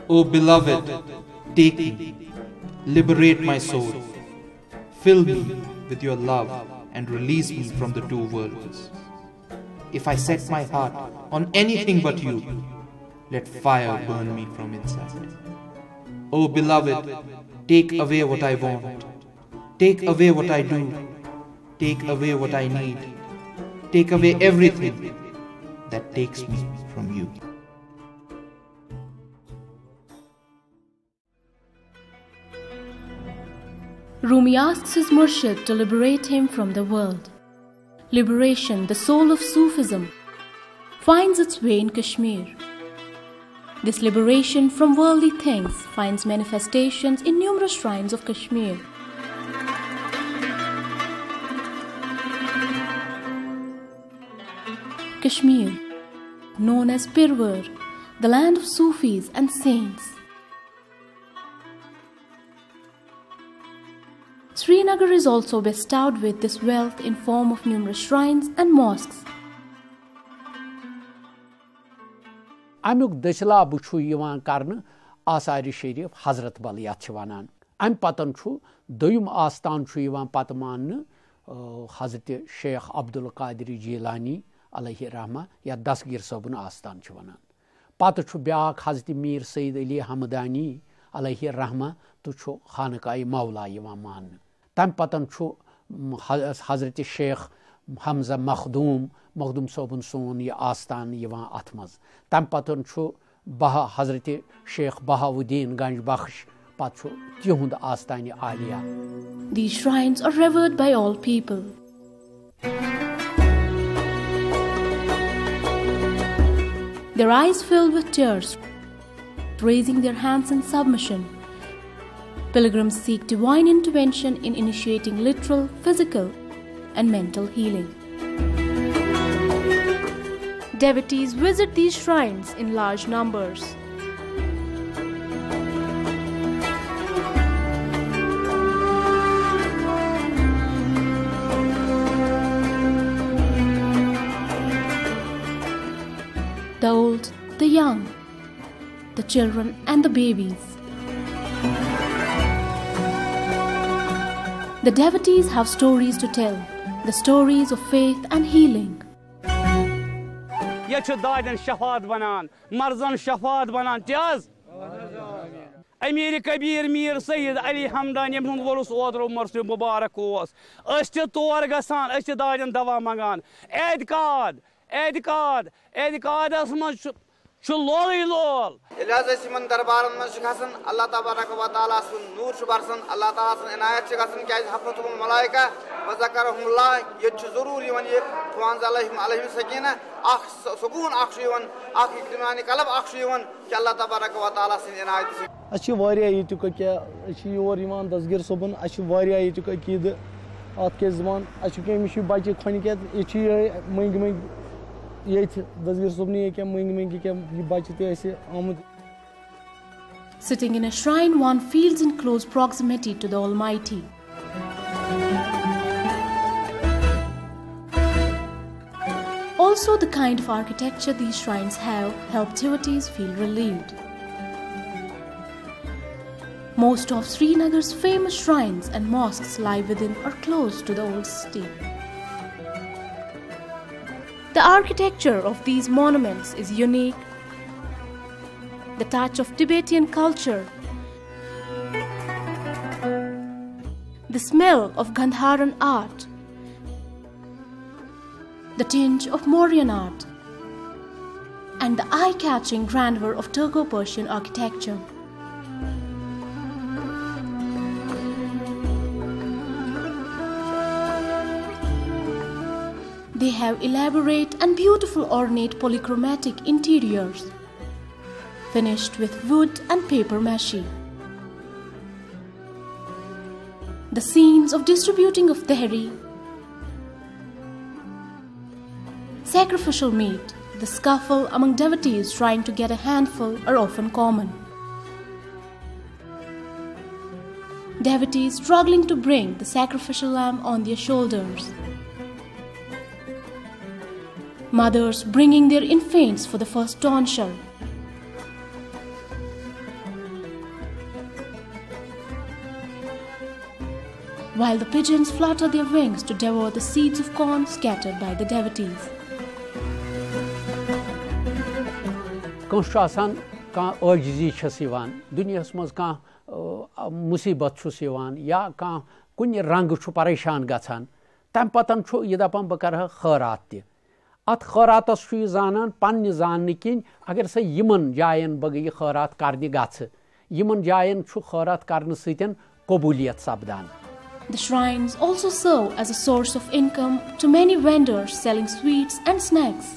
O beloved, take me, liberate my soul, fill me with your love and release me from the two worlds. If I set my heart on anything but you, let fire burn me from inside. O beloved, take away what I want, take away what I do, take away what I need, take away everything that takes me from you. Rumi asks his Murshid to liberate him from the world. Liberation, the soul of Sufism, finds its way in Kashmir. This liberation from worldly things finds manifestations in numerous shrines of Kashmir. Kashmir, known as Pirwar, the land of Sufis and saints. Srinagar is also bestowed with this wealth in form of numerous shrines and mosques. Amuk dışlabı çu yivan karnı Asari Şerif Hazret Bali yatçı vanan. Am patan çu doyum astan çu yivan patmanı Hazreti Şeyh Abdülkadir Cilani alayhi rahma ya Dasgir sabun astan çu vanan. Patı çu biak Hazreti Mir Seyyid Ali Hamdani alayhi rahma tu çu Hanıkai Mavla yivan manı. Tam patan çu Hazreti Şeyh Hamza Makhdum Sobun son ya astan yivan atmaz. Tam patan çu Hazreti Şeyh Bahavuddin Ganj Bakhsh patçu tihund astani aliya. These shrines are revered by all people. Their eyes filled with tears, raising their hands in submission. Pilgrims seek divine intervention in initiating literal, physical, and mental healing. Devotees visit these shrines in large numbers. The old, the young, the children and the babies. The devotees have stories to tell, the stories of faith and healing. Ye çu daden şefaat banan, marzan şefaat banan tiyaz. Emir Kabir Mir Seyyid Ali Hamdani mhund volus odro marsu mübarek os. Öste tor gasan, öste daden dava mangan. Edikad asman şu lol. İlahi siman darbarın men şıkasın Allah tebaraka ve taala sun nur şubarsın Allah taala sun inayet çıkasın ki hafatul malaika ve zakarahumullah yetçu zururi ve tuanz aleyhim sakine sukun akşivan ikrimani kalb akşivan ki Allah tebaraka ve taala sun inayet çıkasın. Aşı variya yetuk ki aşı yor iman dasgir sobun aşı variya yetuk akid at ke zaman aşı kemişi bacı khaniket içi meng Sitting in a shrine, one feels in close proximity to the Almighty. Also, the kind of architecture these shrines have help devotees feel relieved. Most of Srinagar's famous shrines and mosques lie within or close to the old city. The architecture of these monuments is unique. The touch of Tibetan culture, the smell of Gandharan art, the tinge of Mauryan art, and the eye-catching grandeur of Turco-Persian architecture. They have elaborate and beautiful ornate polychromatic interiors, finished with wood and paper mache. The scenes of distributing of dehri, sacrificial meat, the scuffle among devotees trying to get a handful are often common. Devotees struggling to bring the sacrificial lamb on their shoulders. Mothers bringing their infants for the first tonsure. while the pigeons flutter their wings to devour the seeds of corn scattered by the devotees. Kansu asan kan ajizi chas yivan, dunyas maz kan musibat chus yivan ya kan kuni rang chu pareshan gachan, tam patan chu yedapan bakar khairat te. At khairatas chu zanan panni zanni kin agar sa yiman jayan bagi khairat karni gache, yiman jayan chu khairat karni siten qobuliyat sabdan. The shrines also serve as a source of income to many vendors selling sweets and snacks.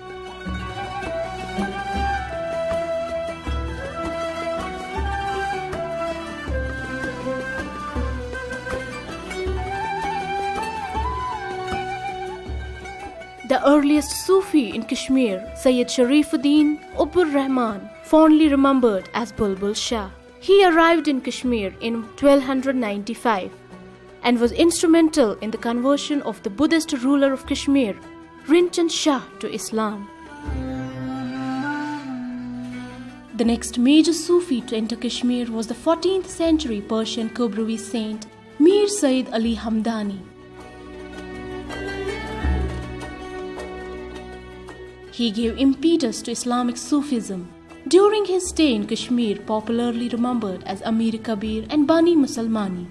The earliest Sufi in Kashmir, Sayyid Sharifuddin Ubur Rahman, fondly remembered as Bulbul Shah. He arrived in Kashmir in 1295 and was instrumental in the conversion of the Buddhist ruler of Kashmir, Rinchen Shah, to Islam. The next major Sufi to enter Kashmir was the 14th century Persian Kubrawi saint Mir Sayyid Ali Hamdani. He gave impetus to Islamic Sufism. During his stay in Kashmir, popularly remembered as Amir Kabir and Bani Musalmani.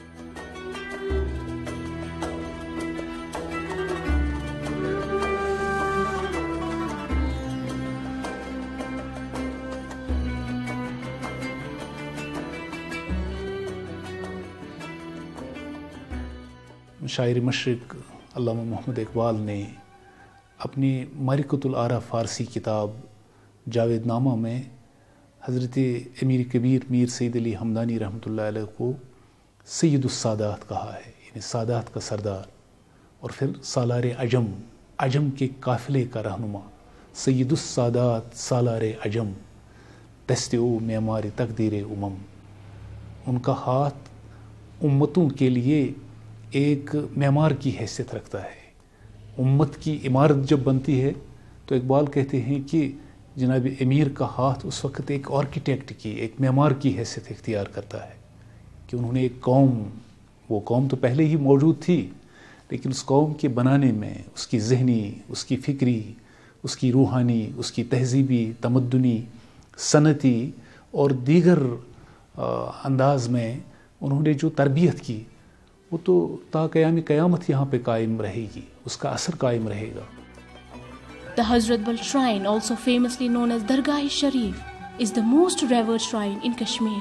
शायर मशरिक अल्लामा मोहम्मद इकबाल ने अपनी मारिकतुल आरा फ़ारसी किताब जावेदनामा में हज़रत अमीर कबीर मीर सैयद अली हमदानी रहमतुल्लाह अलैह को सैयदुस सादात कहा है, यानी सादात का सरदार, और फिर सालार अजम, अजम के काफ़िले का रहनुमा, सैयदुस सादात सालार अजम, दस्ते ओ मेमार तकदीर उमम। उनका हाथ उम्मतों के लिए एक मेमार की हैसियत रखता है। उम्मत की इमारत जब बनती है तो इकबाल कहते हैं कि जनाब अमीर का हाथ उस वक़्त एक आर्किटेक्ट की, एक मेमार की हैसियत इख्तियार करता है कि उन्होंने एक कौम, वो कौम तो पहले ही मौजूद थी, लेकिन उस कौम के बनाने में उसकी ज़हनी, उसकी फ़िक्री, उसकी रूहानी, उसकी तहज़ीबी, तमद्दुनी, सनती और दीगर अंदाज में उन्होंने जो तरबियत की, वो तो ताक़याम क़यामत यहाँ पे कायम रहेगी, उसका असर कायम रहेगा। The Hazrat Bal Shrine, also famously known as Dargah Sharif, is the most revered shrine in Kashmir.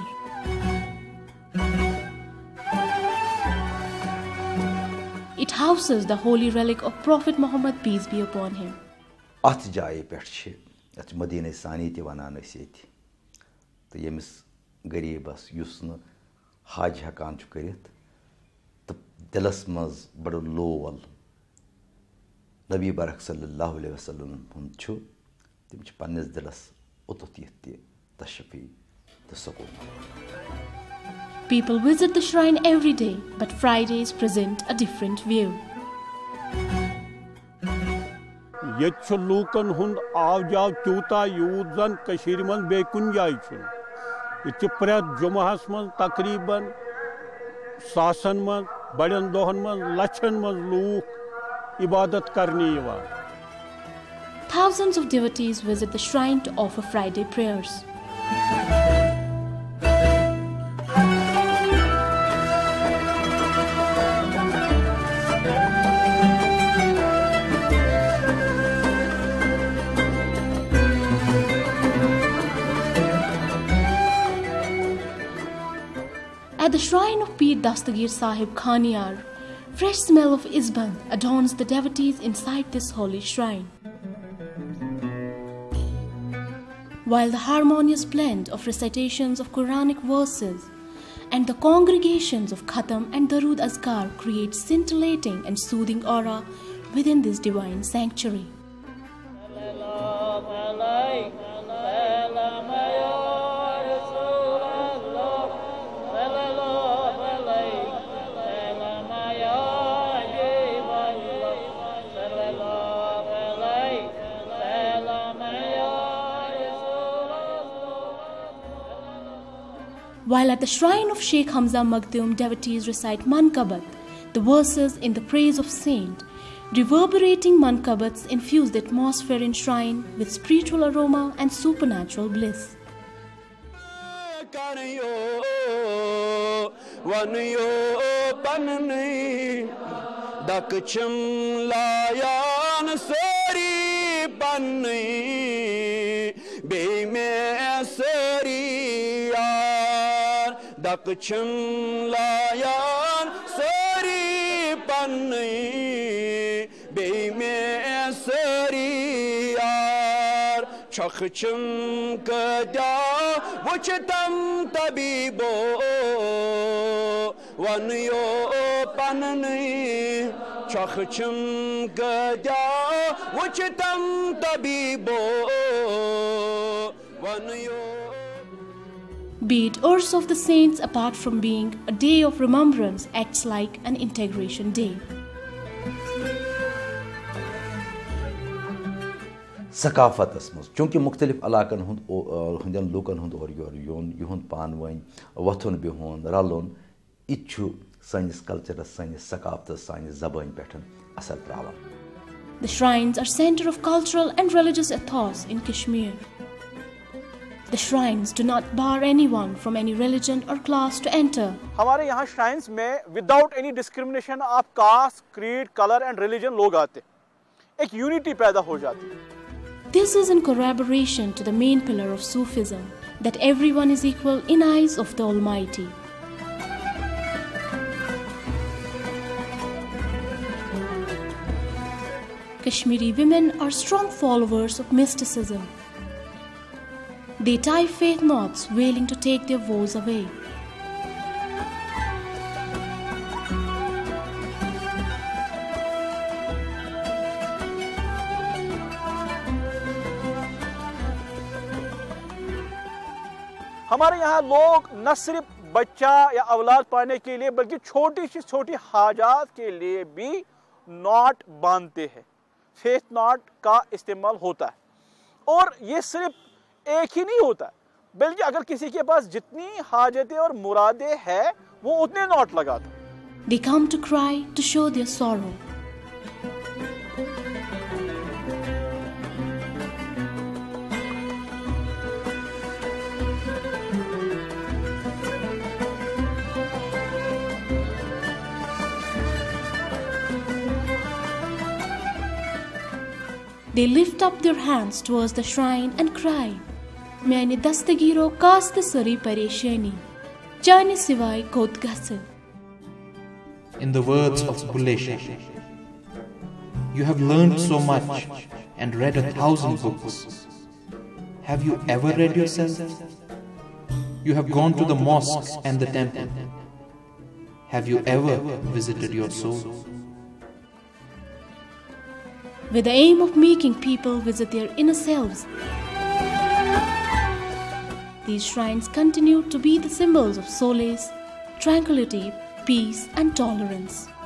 It houses the holy relic of Prophet Muhammad, peace be upon him. At jaye pech at Madina Sani te wanan ësiti. Te yemis garibas yus në haj hekan çu kërit. Te dilas maz bado lowal. Nabi Barak sallallahu alaihi wasallam hun çu tim çu pannes dilas ototiyeti tashafi tasaqum. People visit the shrine every day, but Fridays present a different view. Yet lookan hund avjav tuta yud zan kashir man be kun jay chun. It pret jumahas man takriban sasan man badan dohan man lachan man look ibadat karni yiwan. Thousands of devotees visit the shrine to offer Friday prayers. At the shrine of Peer Dastagir Sahib Khaniyar, fresh smell of isban adorns the devotees inside this holy shrine. While the harmonious blend of recitations of Quranic verses and the congregations of Khatam and Darood Azkar creates scintillating and soothing aura within this divine sanctuary. While at the shrine of Sheikh Hamza Makhdoom, devotees recite Mankabat, the verses in the praise of saint. Reverberating Mankabats infuse the atmosphere in shrine with spiritual aroma and supernatural bliss. Çakçım kada vuçtam tabibo vanyo panni çakçım kada vuçtam tabibo vanyo. Be it Urs of the Saints, apart from being a day of remembrance, acts like an integration day. सकाफतस मज चूँकि मुख्तलिफ इलाकन हंदन लूकन हंद और your योन युहद पान one वथुन बिहुन रलुन यह सनिस cultures सनिस सकाफतस सानिस जबान पे असर तरावान. The shrines are center of cultural and religious ethos in Kashmir. The shrines do not bar anyone from any religion or class to enter. हमारे यहाँ shrines में without any discrimination of caste, creed, color and religion लोग आते, एक unity पैदा हो जाती. This is in corroboration to the main pillar of Sufism, that everyone is equal in eyes of the Almighty. Kashmiri women are strong followers of mysticism. They tie faith knots, wailing to take their woes away. हमारे यहाँ लोग न सिर्फ बच्चा या औलाद पाने के लिए बल्कि छोटी से छोटी हाजात के लिए भी नॉट बांधते हैं. फेथ नॉट का इस्तेमाल होता है और ये सिर्फ एक ही नहीं होता बल्कि अगर किसी के पास जितनी हाजतें और मुरादें हैं वो उतने नॉट लगाता. They come to cry to show their sorrow. They lift up their hands towards the shrine and cry, "Myane dastagiro kast sari pareshani, chane sivai kot gase." In the words of Bulle Shah, you have learned so much and read 1,000 books. Have you ever read yourself? You have gone to the mosques and the temple. Have you ever visited your soul? With the aim of making people visit their inner selves, these shrines continue to be the symbols of solace, tranquility, peace, and tolerance.